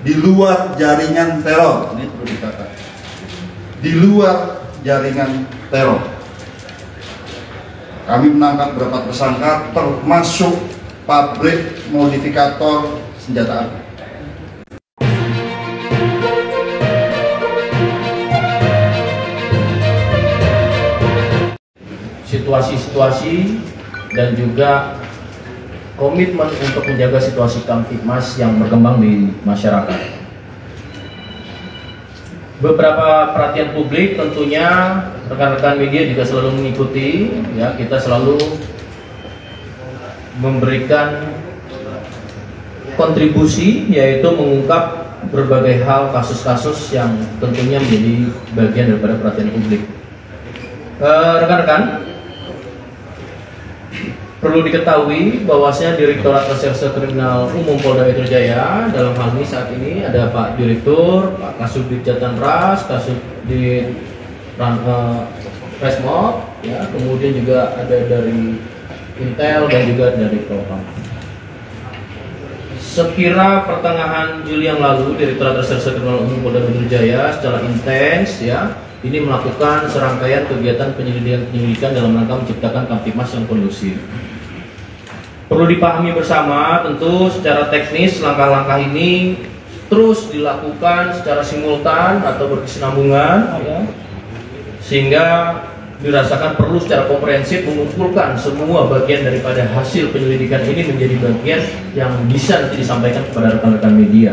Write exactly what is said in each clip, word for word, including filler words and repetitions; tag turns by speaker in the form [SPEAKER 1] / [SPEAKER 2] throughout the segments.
[SPEAKER 1] di luar jaringan teror. Ini perlu dikatakan, di luar jaringan teror. Kami menangkap beberapa tersangka termasuk pabrik modifikator senjata api.
[SPEAKER 2] Situasi-situasi dan juga komitmen untuk menjaga situasi Kamtibmas yang berkembang di masyarakat. Beberapa perhatian publik tentunya rekan-rekan media juga selalu mengikuti, ya, kita selalu memberikan kontribusi yaitu mengungkap berbagai hal, kasus-kasus yang tentunya menjadi bagian daripada perhatian publik. Rekan-rekan, perlu diketahui bahwasanya Direktorat Reserse Kriminal Umum Polda Metro Jaya dalam hal ini saat ini ada Pak Direktur, Pak Kasubdit Jatanras, Kasubdit uh, Resmob, ya, kemudian juga ada dari Intel dan juga dari Propam. Sekira pertengahan Juli yang lalu, Direktorat Reserse Kriminal Umum Polda Metro Jaya secara intens, ya, ini melakukan serangkaian kegiatan penyelidikan-penyelidikan dalam rangka menciptakan Kamtibmas yang kondusif. Perlu dipahami bersama, tentu secara teknis langkah-langkah ini terus dilakukan secara simultan atau berkesinambungan, ya, sehingga dirasakan perlu secara komprehensif mengumpulkan semua bagian daripada hasil penyelidikan ini menjadi bagian yang bisa nanti disampaikan kepada rekan-rekan media.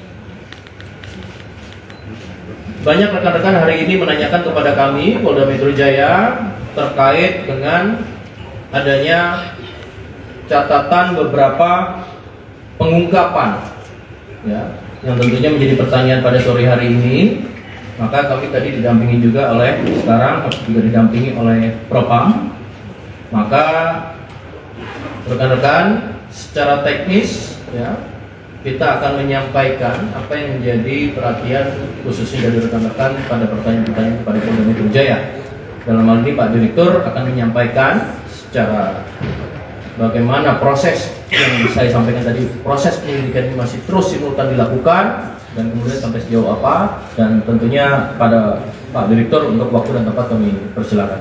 [SPEAKER 2] Banyak rekan-rekan hari ini menanyakan kepada kami Polda Metro Jaya terkait dengan adanya catatan beberapa pengungkapan, ya, yang tentunya menjadi pertanyaan pada sore hari ini. Maka kami tadi didampingi juga oleh, sekarang juga didampingi oleh Propam. Maka rekan-rekan secara teknis, ya, kita akan menyampaikan apa yang menjadi perhatian khususnya dari rekan-rekan pada pertanyaan-pertanyaan kepada Polda Metro Jaya. Dalam hal ini Pak Direktur akan menyampaikan secara bagaimana proses yang saya sampaikan tadi, proses penyelidikan ini masih terus simultan dilakukan dan kemudian sampai sejauh apa, dan tentunya pada Pak Direktur untuk waktu dan tempat kami persilakan.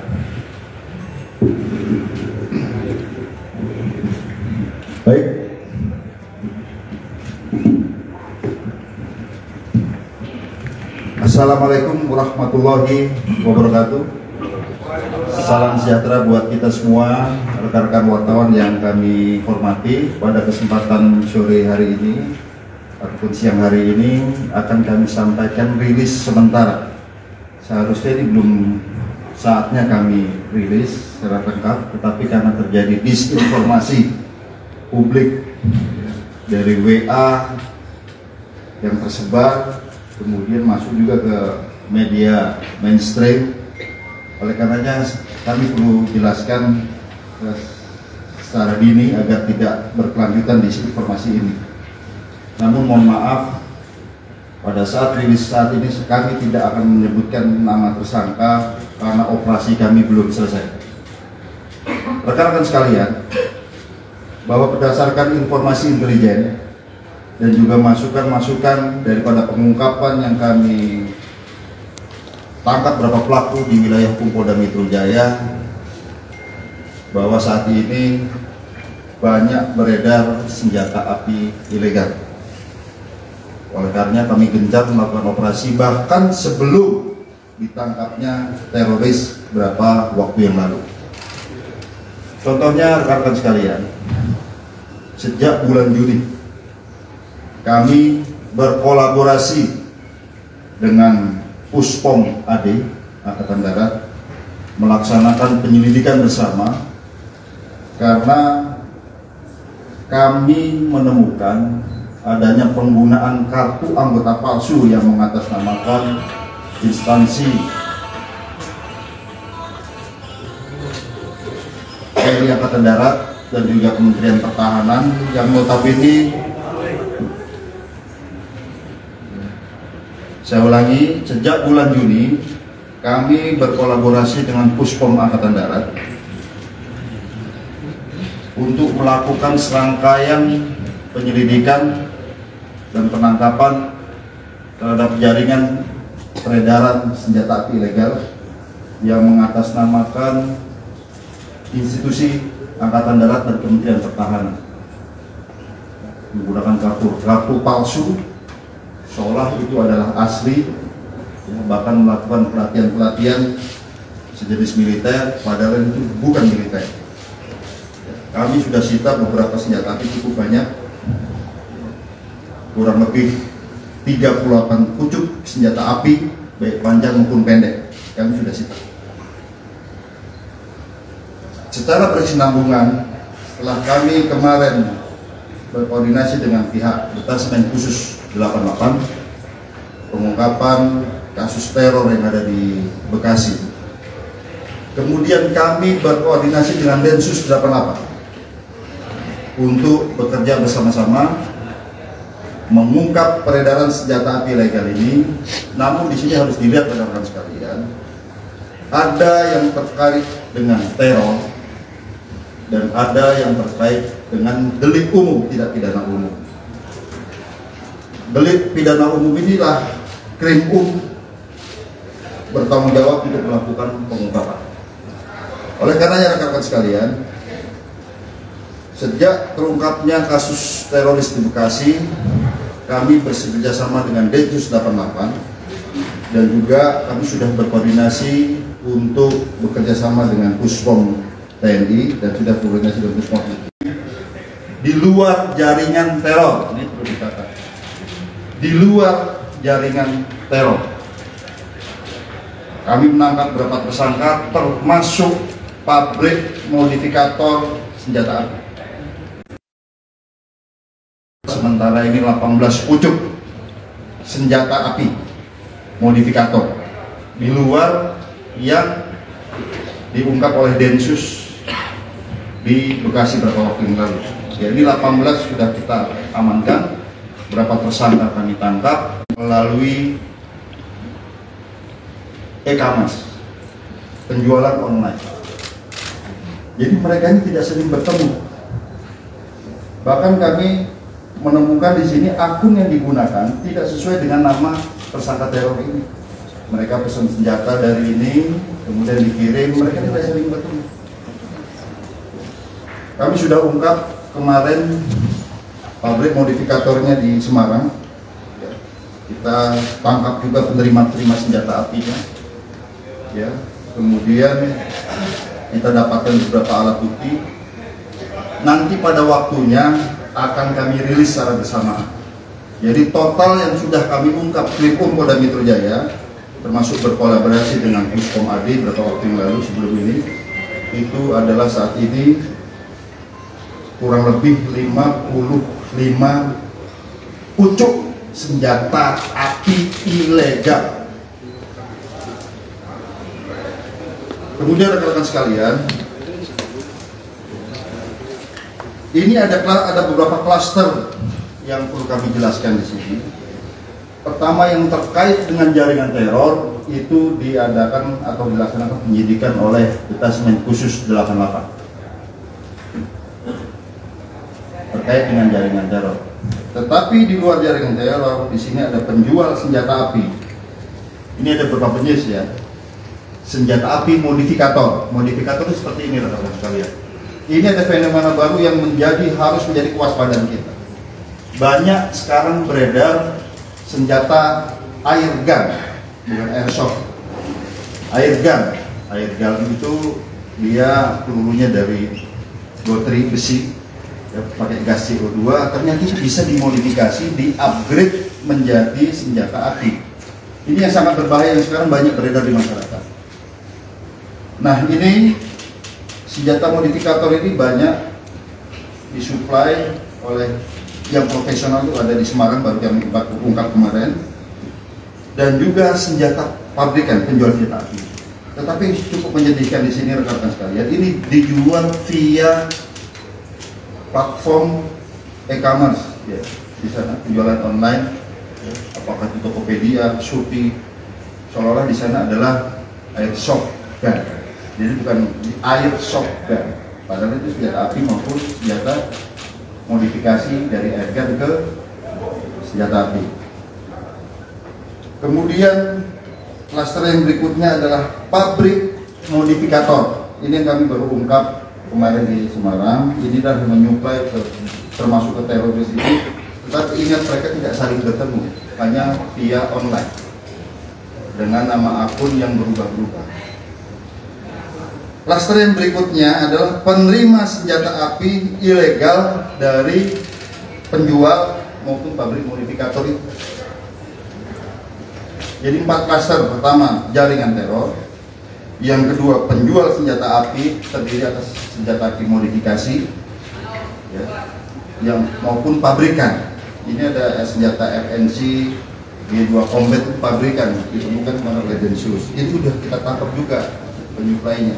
[SPEAKER 1] Baik. Assalamualaikum warahmatullahi wabarakatuh. Salam sejahtera buat kita semua, rekan-rekan wartawan yang kami hormati. Pada kesempatan sore hari ini ataupun siang hari ini akan kami sampaikan rilis sementara. Seharusnya ini belum saatnya kami rilis secara lengkap, tetapi karena terjadi disinformasi publik dari W A yang tersebar, kemudian masuk juga ke media mainstream. Oleh karenanya kami perlu jelaskan eh, secara dini agar tidak berkelanjutan disinformasi ini. Namun mohon maaf, pada saat rilis saat ini kami tidak akan menyebutkan nama tersangka karena operasi kami belum selesai. Rekan-rekan sekalian, bahwa berdasarkan informasi intelijen dan juga masukan-masukan daripada pengungkapan yang kami tangkap beberapa pelaku di wilayah hukum Polda Metro Jaya, bahwa saat ini banyak beredar senjata api ilegal. Oleh karenanya kami gencar melakukan operasi bahkan sebelum ditangkapnya teroris beberapa waktu yang lalu. Contohnya rekan-rekan sekalian, sejak bulan Juni kami berkolaborasi dengan Puspom A D Angkatan Darat melaksanakan penyelidikan bersama karena kami menemukan adanya penggunaan kartu anggota palsu yang mengatasnamakan instansi T N I Angkatan Darat dan juga Kementerian Pertahanan yang notabene, saya ulangi, sejak bulan Juni kami berkolaborasi dengan Puspom Angkatan Darat untuk melakukan serangkaian penyelidikan dan penangkapan terhadap jaringan peredaran senjata api ilegal yang mengatasnamakan institusi Angkatan Darat dan Kementerian Pertahanan, menggunakan kartu kartu palsu seolah itu adalah asli, ya, bahkan melakukan pelatihan-pelatihan sejenis militer padahal itu bukan militer. Kami sudah sita beberapa senjata api cukup banyak, kurang lebih tiga puluh delapan pucuk senjata api baik panjang maupun pendek kami sudah sita. Secara berkesinambungan, setelah kami kemarin berkoordinasi dengan pihak Detasemen Khusus delapan puluh delapan pengungkapan kasus teror yang ada di Bekasi, kemudian kami berkoordinasi dengan Densus delapan puluh delapan untuk bekerja bersama-sama mengungkap peredaran senjata api ilegal ini. Namun di sini harus dilihat rekan-rekan sekalian, ada yang terkait dengan teror dan ada yang terkait dengan delik umum, tidak pidana umum. Delik pidana umum inilah Krim Um bertanggung jawab untuk melakukan pengungkapan. Oleh karenanya rekan-rekan sekalian, sejak terungkapnya kasus teroris di Bekasi, kami bekerjasama dengan Densus delapan puluh delapan dan juga kami sudah berkoordinasi untuk bekerjasama dengan Puspom T N I dan sudah koordinasi dengan Puspom di luar jaringan teror. Ini perlu dikatakan, di luar jaringan teror kami menangkap beberapa tersangka termasuk pabrik modifikator senjata api. Sementara ini delapan belas pucuk senjata api modifikator di luar yang diungkap oleh Densus di Bekasi beberapa waktu yang lalu. Jadi delapan belas sudah kita amankan, berapa tersangka kami tangkap melalui e-commerce, penjualan online. Jadi mereka ini tidak sering bertemu. Bahkan kami menemukan di sini akun yang digunakan tidak sesuai dengan nama tersangka teror ini. Mereka pesan senjata dari ini, kemudian dikirim, mereka tidak sering bertemu. Kami sudah ungkap kemarin pabrik modifikatornya di Semarang. Kita tangkap juga penerima-penerima senjata apinya. Ya, kemudian kita dapatkan beberapa alat bukti. Nanti pada waktunya akan kami rilis secara bersamaan. Jadi total yang sudah kami ungkap Krim Um Polda Metro Jaya, termasuk berkolaborasi dengan Puspom A D beberapa waktu yang lalu sebelum ini, itu adalah saat ini kurang lebih lima puluh lima pucuk senjata api ilegal. Kemudian rekan-rekan sekalian, ini ada ada beberapa klaster yang perlu kami jelaskan di sini. Pertama, yang terkait dengan jaringan teror itu diadakan atau dilaksanakan penyidikan oleh Detasemen Khusus delapan puluh delapan terkait dengan jaringan teror. Tetapi di luar jaringan teror, di sini ada penjual senjata api. Ini ada beberapa jenis ya. Senjata api modifikator. Modifikator itu seperti ini rekan-rekan sekalian. Ini ada fenomena baru yang menjadi harus menjadi kewaspadaan kita. Banyak sekarang beredar senjata air gun, bukan airsoft. Air gun, air gun itu dia pelurunya dari baterai besi, ya, pakai gas C O dua. Ternyata itu bisa dimodifikasi, di-upgrade menjadi senjata api. Ini yang sangat berbahaya yang sekarang banyak beredar di masyarakat. Nah, ini senjata modifikator ini banyak disuplai oleh yang profesional, itu ada di Semarang baru kami ungkap kemarin, dan juga senjata pabrikan penjual senjata api. Tetapi cukup menyedihkan di sini rekan-rekan sekalian, ini dijual via platform e-commerce, ya, di sana penjualan online, ya, apakah itu Tokopedia, Shopee, seolah-olah di sana adalah airsoft gun. Jadi bukan airsoft gun, padahal itu senjata api maupun senjata modifikasi dari airgun ke senjata api. Kemudian klaster yang berikutnya adalah pabrik modifikator. Ini yang kami baru ungkap kemarin di Semarang. Ini dah menyuplai ke, termasuk ke teroris ini. Tetapi ingat mereka tidak saling bertemu, hanya via online dengan nama akun yang berubah-ubah. Klaster yang berikutnya adalah penerima senjata api ilegal dari penjual maupun pabrik modifikator itu. Jadi empat klaster. Pertama, jaringan teror. Yang kedua, penjual senjata api terdiri atas senjata api modifikasi, ya, yang maupun pabrikan. Ini ada senjata F N C, G dua Combat pabrikan, ditemukan mana Ledensius. Itu sudah kita tangkap juga penyuplainya.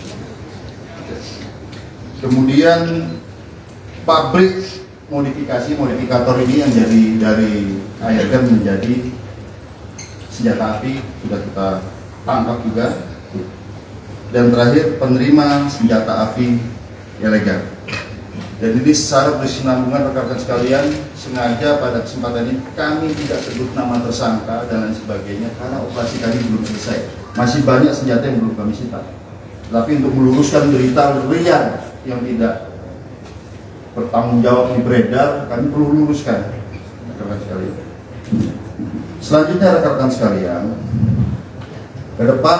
[SPEAKER 1] Kemudian pabrik modifikasi modifikator ini yang jadi dari airgun menjadi senjata api sudah kita tangkap juga. Dan terakhir, penerima senjata api ilegal. Dan ini secara berkesinambungan rekan-rekan sekalian, sengaja pada kesempatan ini kami tidak sebut nama tersangka dan lain sebagainya karena operasi kami belum selesai. Masih banyak senjata yang belum kami sita. Tapi untuk meluruskan berita liar yang tidak bertanggung jawab beredar, kami perlu luruskan rekan-rekan sekalian. Selanjutnya rekan-rekan sekalian, ke depan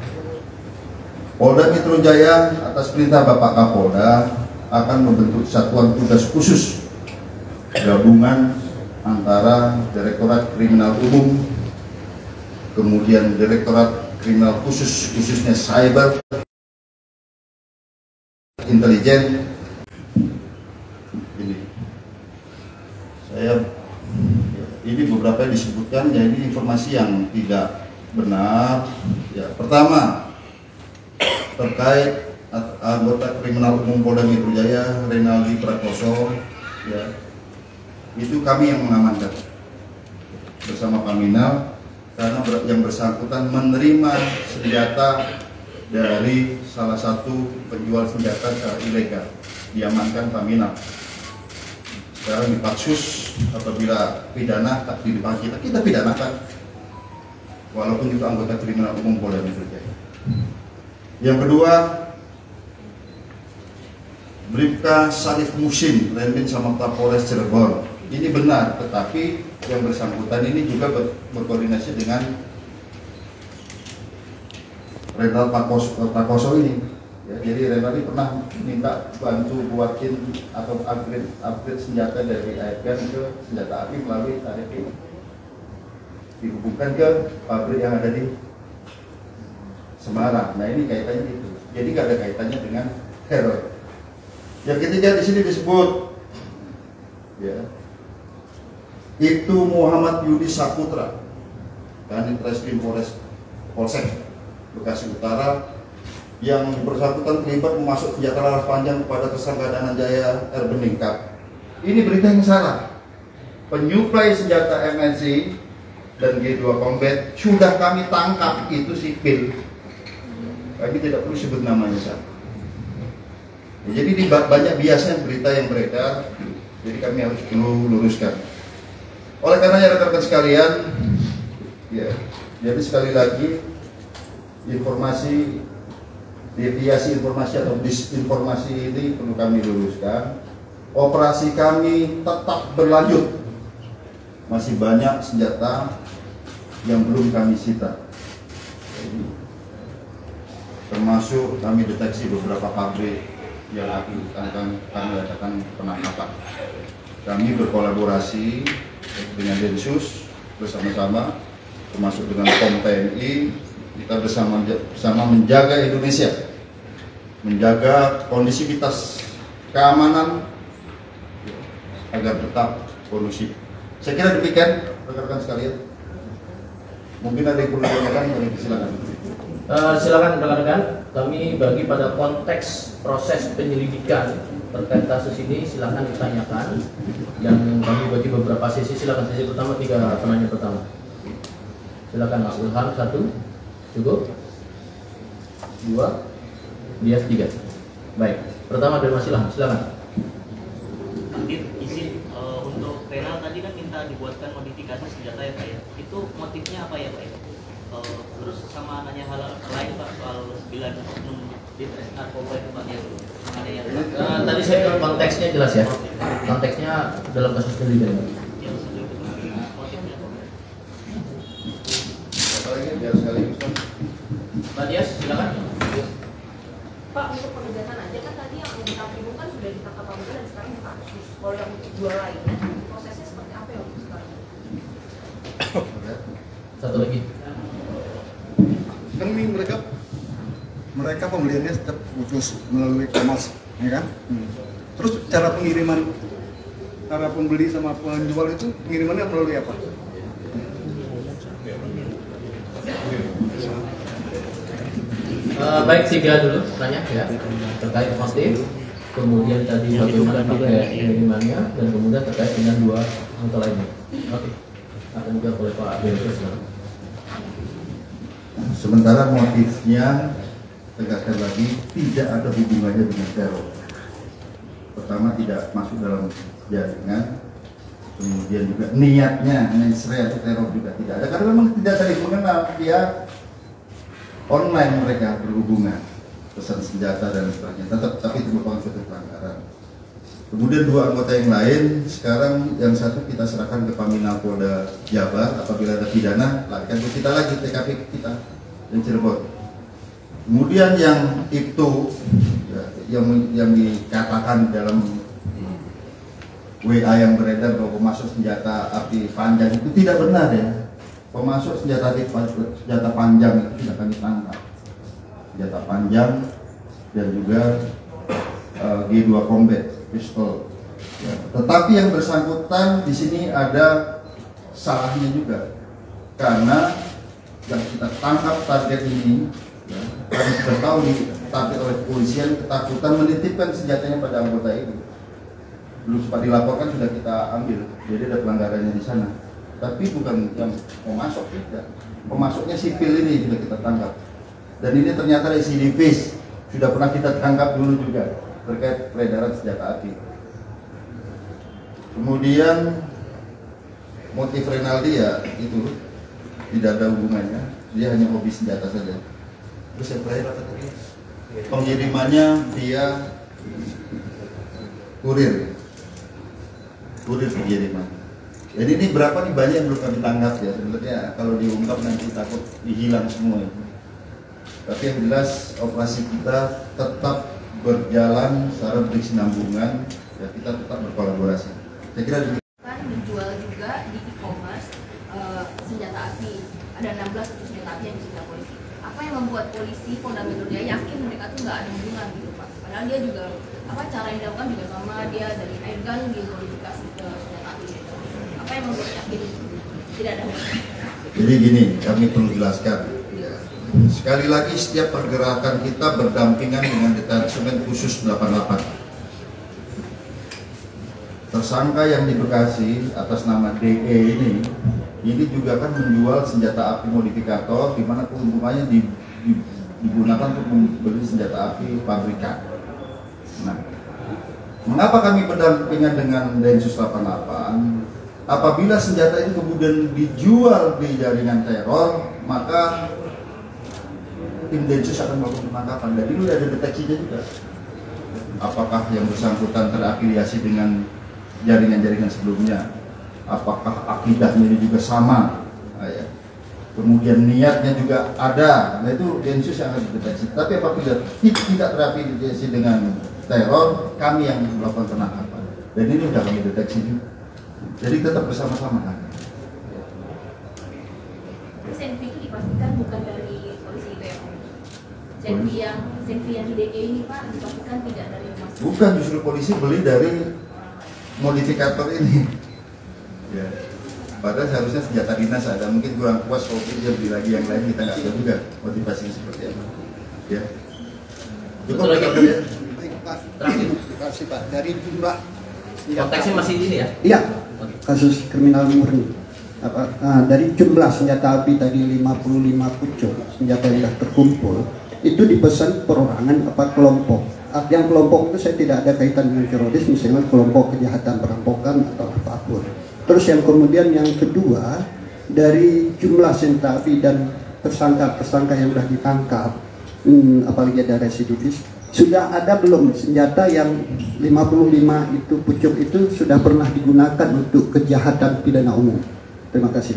[SPEAKER 1] Polda Metro Jaya atas perintah Bapak Kapolda akan membentuk satuan tugas khusus gabungan antara Direktorat Kriminal Umum, kemudian Direktorat Kriminal Khusus khususnya Cyber, Intelijen. Ini saya ini beberapa yang disebutkan, ya ini informasi yang tidak benar. Ya, pertama terkait anggota Kriminal Umum Polda Metro Jaya Renaldi Prakoso, ya itu kami yang mengamankan bersama Paminal karena yang bersangkutan menerima senjata dari salah satu penjual senjata secara ilegal, diamankan Paminal. Sekarang di Paksus, apabila pidana tak dilimpahkan kita, kita pidanakan walaupun juga anggota Kriminal Umum Polda Metro Jaya. Yang kedua, Bribka Salif Musin, Renmin sama Kapolres Cirebon. Ini benar, tetapi yang bersangkutan ini juga ber, berkoordinasi dengan Renal Prakoso ini. Ya, jadi Renal ini pernah minta bantu buatin atau upgrade, upgrade senjata dari airgun ke senjata api melalui tarif ini. Dihubungkan ke pabrik yang ada di Semarang. Nah ini kaitannya itu. Jadi nggak ada kaitannya dengan teror. Yang ketiga di sini disebut, ya, itu Muhammad Yudi Saputra, Kanit Reskrim Polres Polsek Bekasi Utara, yang bersangkutan terlibat memasuk senjata laras panjang kepada tersangka Dananjaya R. Beningkap. Ini berita yang salah. Penyuplai senjata M N C dan G dua Combat sudah kami tangkap, itu sipil. Kami tidak perlu sebut namanya saja. Ya, jadi di banyak biasanya berita yang beredar, jadi kami harus perlu luruskan. Oleh karenanya rekan-rekan sekalian, ya, jadi sekali lagi informasi, deviasi informasi atau disinformasi ini perlu kami luruskan. Operasi kami tetap berlanjut. Masih banyak senjata yang belum kami sita. Termasuk kami deteksi beberapa pabrik yang akan kami adakan penangkapan. Kami berkolaborasi dengan Densus bersama-sama, termasuk dengan P O M T N I. Kita bersama bersama menjaga Indonesia, menjaga kondisivitas keamanan agar tetap kondusif. Saya kira demikian rekan-rekan sekalian. Mungkin ada yang perlu ditanyakan, silakan.
[SPEAKER 2] Uh, silakan rekan-rekan, kami bagi pada konteks proses penyelidikan terkait kasus ini silakan ditanyakan, dan kami bagi beberapa sesi. Silakan sesi pertama, tiga penanya pertama. Silakan Mas Ilham, satu cukup, dua, Dias tiga. Baik, pertama dari Mas Ilham, silakan.
[SPEAKER 3] Izin uh, untuk Renal tadi kan minta dibuatkan modifikasi modifikasi senjata ya Pak ya. Itu motifnya apa ya Pak ya? Uh, terus sama nanya hal lain Pak soal sembilan oknum di narkoba itu Pak ya. Ada yang
[SPEAKER 2] uh, tadi saya ke konteksnya jelas ya. Konteksnya dalam kasus penelitian.
[SPEAKER 3] Yang satu itu motifnya Pak.
[SPEAKER 1] Apa lagi biar sekali Ustaz.
[SPEAKER 2] Mbak Dias, silakan.
[SPEAKER 4] Pak, untuk penegasan aja kan tadi yang anggota Brimob kan sudah ditangkap Pak Muda dan sekarang dikasus. Kalau yang untuk dua lainnya, prosesnya seperti apa ya untuk sekarang?
[SPEAKER 2] Satu lagi.
[SPEAKER 5] Kan ini mereka mereka pembeliannya tetap khusus melalui Kompas, ya kan? Hmm. Terus cara pengiriman, cara pembeli sama penjual itu pengirimannya melalui apa?
[SPEAKER 2] Uh, baik, tiga dulu tanya ya terkait motif, kemudian tadi bagaimana pakai pengirimannya, dan kemudian terkait dengan dua angka lainnya. Oke, akan juga oleh Pak Direktur sekarang.
[SPEAKER 1] Sementara motifnya, tegaskan lagi, tidak ada hubungannya dengan teror. Pertama, tidak masuk dalam jaringan. Kemudian juga niatnya mensrea atau teror juga tidak ada, karena memang tidak saling mengenal. Dia online mereka berhubungan, pesan senjata dan sebagainya. Tetap, tapi itu merupakan suatu pelanggaran. Kemudian dua anggota yang lain, sekarang yang satu kita serahkan ke Paminal Polda Jabar. Apabila ada pidana, larikan ke kita lagi, T K P kita yang Cirebon. Kemudian yang itu ya, yang yang dikatakan dalam W A yang beredar bahwa pemasok senjata api panjang itu tidak benar ya. Pemasok senjata api senjata panjang itu tidak kami tangkap. Senjata panjang dan juga uh, G dua Combat pistol. Ya. Tetapi yang bersangkutan di sini ada salahnya juga, karena yang kita tangkap target ini, ya, kami sudah tahu ditarget oleh kepolisian, ketakutan menitipkan senjatanya pada anggota itu. Belum sempat dilaporkan sudah kita ambil, jadi ada pelanggarannya di sana. Tapi bukan yang pemasok tidak, pemasoknya sipil ini sudah kita tangkap. Dan ini ternyata residivis, sudah pernah kita tangkap dulu juga terkait peredaran senjata api. Kemudian motif Renaldi ya itu tidak ada hubungannya, dia hanya hobi senjata saja. Terus yang terakhir apa tadi? Pengirimannya via kurir, kurir pengiriman. Jadi ini berapa nih banyak yang belum kami tangkap ya, sebenarnya kalau diungkap nanti takut dihilang semua itu. Tapi yang jelas operasi kita tetap berjalan secara berkesinambungan, ya kita tetap berkolaborasi. Saya kira demikian.
[SPEAKER 4] Kan dijual juga di e-commerce uh, senjata api. Ada enam belas senjata api yang disita polisi. Apa yang membuat polisi Polda Metro Jaya yakin mereka tuh nggak ada hubungan gitu Pak? Padahal dia juga apa cara yang dilakukan juga sama, dia dari airgun dimodifikasi ke senjata api. Gitu. Apa yang membuat yakin tidak ada hubungan?
[SPEAKER 1] Jadi gini, kami perlu jelaskan. Sekali lagi setiap pergerakan kita berdampingan dengan Detasemen Khusus delapan puluh delapan. Tersangka yang di Bekasi atas nama D E ini, ini juga kan menjual senjata api modifikator, di mana keuntungannya di, di, digunakan untuk membeli senjata api pabrikan. Nah, mengapa kami berdampingan dengan Densus delapan puluh delapan? Apabila senjata itu kemudian dijual di jaringan teror, maka tim Densus akan melakukan penangkapan. Dan ini ada deteksinya juga. Apakah yang bersangkutan terafiliasi dengan jaringan-jaringan sebelumnya? Apakah akidahnya ini juga sama? Nah, ya. Kemudian niatnya juga ada. Nah itu Densus yang akan dideteksi. Tapi apabila tidak terafiliasi dengan teror, kami yang melakukan penangkapan. Dan ini sudah kami deteksi juga. Jadi tetap bersama-sama kan.
[SPEAKER 4] Senpi itu dipastikan bukan dari polisi itu ya Pak? Senpi yang senpi yang di D E ini Pak dipastikan tidak dari rumah.
[SPEAKER 1] Bukan, justru polisi beli dari modifikator ini. Ya. Padahal seharusnya senjata dinas ada, mungkin kurang puas kalau dia beli lagi yang lain, kita nggak tahu juga motivasinya seperti apa. Ya. Cukup lagi ya.
[SPEAKER 5] Baik Pak, terima kasih Pak. Dari jumlah
[SPEAKER 2] Konteksnya masih ini ya?
[SPEAKER 5] Iya, kasus kriminal murni. Apa, nah, dari jumlah senjata api tadi lima puluh lima pucuk senjata yang sudah terkumpul, itu dipesan perorangan apa kelompok. Yang kelompok itu saya tidak ada kaitan dengan teroris, misalnya kelompok kejahatan perampokan atau apapun.
[SPEAKER 6] Terus yang kemudian yang kedua, dari jumlah senjata api dan tersangka-tersangka yang sudah ditangkap, hmm, apalagi ada residivis, sudah ada belum senjata yang lima puluh lima itu pucuk itu sudah pernah digunakan untuk kejahatan pidana umum? Terima kasih.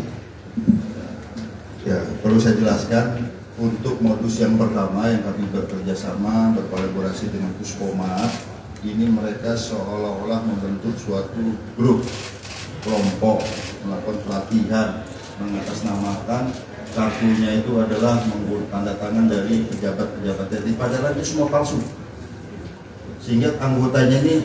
[SPEAKER 1] Ya, perlu saya jelaskan, untuk modus yang pertama yang kami bekerja sama berkolaborasi dengan Puspomar, ini mereka seolah-olah membentuk suatu grup kelompok melakukan pelatihan mengatasnamakan kartunya itu adalah menggunakan tanda tangan dari pejabat-pejabat T N I, padahal itu semua palsu, sehingga anggotanya ini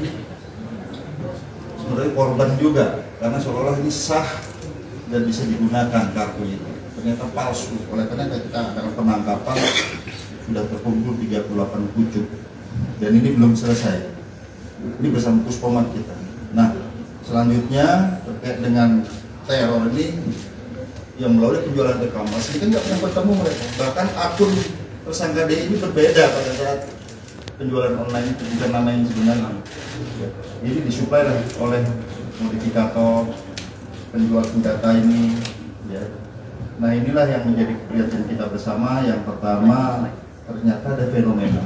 [SPEAKER 1] sebenarnya korban juga karena seolah-olah ini sah dan bisa digunakan kartu itu, ternyata palsu. Oleh karena kita dalam penangkapan sudah terkumpul tiga puluh delapan pucuk dan ini belum selesai, ini bersama Puspomar kita. Nah, selanjutnya terkait dengan teror ini yang melalui penjualan e-commerce ini kan nggak pernah bertemu mereka, bahkan akun tersangka D ini berbeda pada saat penjualan online itu, bukan nama yang sebenarnya. Ini disuplai oleh modifikator penjual senjata ini, ya. Nah, inilah yang menjadi perhatian kita bersama. Yang pertama, ternyata ada fenomena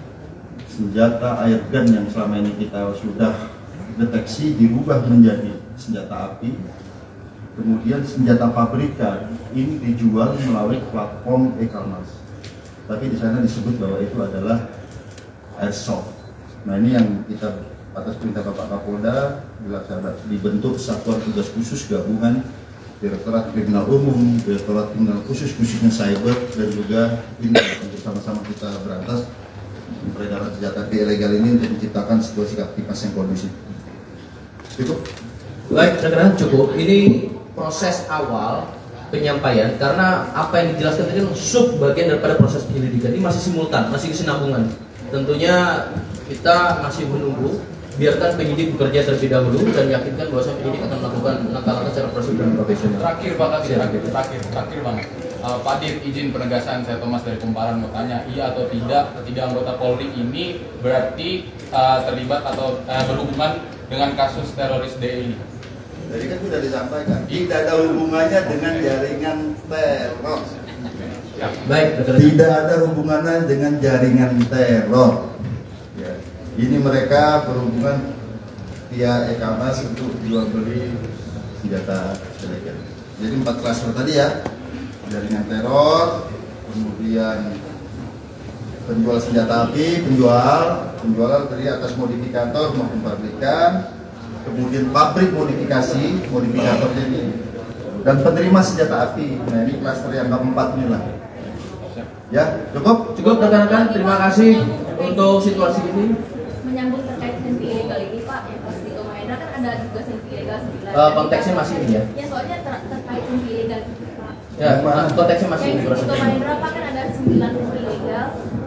[SPEAKER 1] senjata airgun yang selama ini kita sudah deteksi dirubah menjadi senjata api. Kemudian senjata pabrikan ini dijual melalui platform e-commerce, tapi di sana disebut bahwa itu adalah airsoft. Nah, ini yang kita atas perintah Bapak Kapolda dibentuk Satuan Tugas Khusus Gabungan Direktorat Kriminal Umum, Direktorat Kriminal Khusus khususnya cyber, dan juga ini untuk sama-sama kita berantas peredaran senjata api ilegal ini untuk menciptakan situasi kapasitas yang kondusif. Cukup?
[SPEAKER 2] Baik, rekan-rekan cukup. Ini proses awal penyampaian, karena apa yang dijelaskan tadi sub bagian daripada proses penyelidikan, ini masih simultan, masih kesinambungan. Tentunya kita masih menunggu, biarkan penyidik bekerja terlebih dahulu dan yakinkan bahwa penyidik akan melakukan langkah-langkah secara prosedur dan profesional.
[SPEAKER 7] Terakhir Pak Kabir, terakhir, terakhir, terakhir banget. Uh, Pak Dir, izin penegasan, saya Thomas dari Kumparan mau tanya, iya atau tidak ketiga anggota Polri ini berarti uh, terlibat atau uh, berhubungan dengan kasus teroris D ini?
[SPEAKER 1] Jadi kan sudah disampaikan, tidak ada hubungannya dengan jaringan teror.
[SPEAKER 2] Ya. Baik,
[SPEAKER 1] tidak ada hubungannya dengan jaringan teror. Ya. Ini mereka berhubungan via e-commerce untuk jual beli senjata ilegal. Jadi empat klaster tadi ya, jaringan teror, kemudian penjual senjata api, penjual, penjualan dari atas modifikator maupun pabrikan, kemudian pabrik modifikasi, modifikator ini, dan penerima senjata api. Nah, ini klaster yang keempat ini lah. Ya, cukup?
[SPEAKER 2] Cukup rekan-rekan, terima kasih untuk situasi ini.
[SPEAKER 4] Menyambung terkait senpi ilegal ini Pak, yang pas di Tomahendra kan ada juga senpi ilegal sembilan.
[SPEAKER 2] Uh, konteksnya masih ini ya?
[SPEAKER 4] Ya, soalnya ter terkait senpi ilegal Pak.
[SPEAKER 2] Ya, konteksnya masih
[SPEAKER 4] ini. Yang di Tomahendra Pak kan ada sembilan senpi ilegal.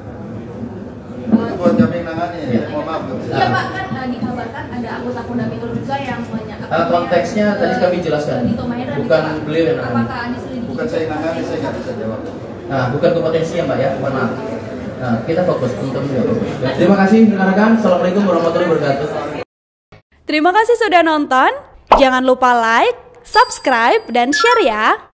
[SPEAKER 1] Buat kami nangani, ya. Mohon maaf.
[SPEAKER 4] Iya Pak, kan uh, dikabarkan ada anggota Polda Metro juga yang menyatakan.
[SPEAKER 2] Uh, konteksnya uh, tadi kami jelaskan,
[SPEAKER 4] di Tomahendra,
[SPEAKER 2] bukan
[SPEAKER 4] di,
[SPEAKER 2] beliau yang nangani.
[SPEAKER 4] Apakah diselidiki?
[SPEAKER 1] Bukan saya nangani, saya nggak bisa jawab.
[SPEAKER 2] Nah, bukan kompetensinya Mbak ya, mohon maaf. Nah, kita fokus untuk menjawab. Terima kasih rekan-rekan. Assalamualaikum warahmatullahi wabarakatuh.
[SPEAKER 8] Terima kasih sudah nonton. Jangan lupa like, subscribe, dan share ya.